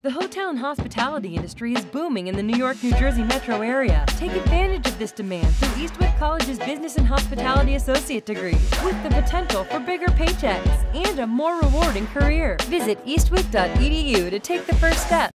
The hotel and hospitality industry is booming in the New York, New Jersey metro area. Take advantage of this demand through Eastwick College's Business and Hospitality Associate degree, with the potential for bigger paychecks and a more rewarding career. Visit eastwick.edu to take the first step.